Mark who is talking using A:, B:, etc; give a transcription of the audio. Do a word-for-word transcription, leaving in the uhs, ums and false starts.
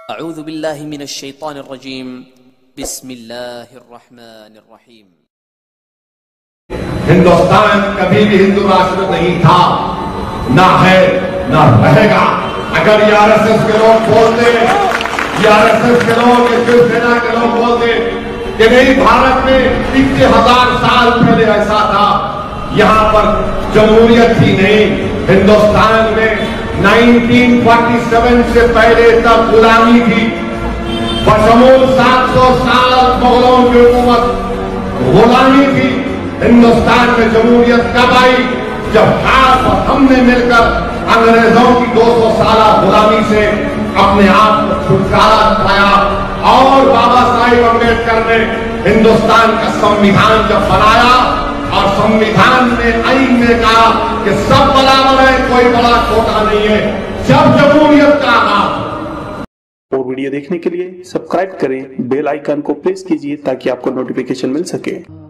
A: اعوذ باللہ من الشیطان الرجیم بسم اللہ الرحمن الرحیم۔
B: ہندوستان کبھی بھی ہندو راشٹر نہیں تھا، نہ ہے نہ رہے گا۔ اگر یہ آر ایس ایس کے لوگ بولتے، یہ آر ایس ایس کے لوگ، یہ شیو سینا کے لوگ بولتے کہ نہیں بھارت میں اتنے ہزار سال پہلے ایسا تھا، یہاں پر جمہوریت تھی، نہیں، ہندوستان میں نائنٹین فورٹی سیون سے پہلے تک غلامی تھی، بشمول سات سو سال مغلوں کی حکومت غلامی تھی۔ ہندوستان میں جمہوریت کب آئی؟ جب آپ اور ہم نے مل کر انگریزوں کی دو سو سالہ غلامی سے اپنے آپ کو چھٹکارا دلایا، اور بابا صاحب امبیڈکر نے ہندوستان کا سمویدھان جب بنایا، اور سمویدھان میں آئین نے کہا کہ سب برابر ہے، کوئی بڑا چھوٹا نہیں ہے، جب جمہوریت کا آغاز۔
C: اور ویڈیو دیکھنے کے لیے سبسکرائب کریں، بیل آئیکن کو پریس کیجئے تاکہ آپ کو نوٹیفیکیشن مل سکے۔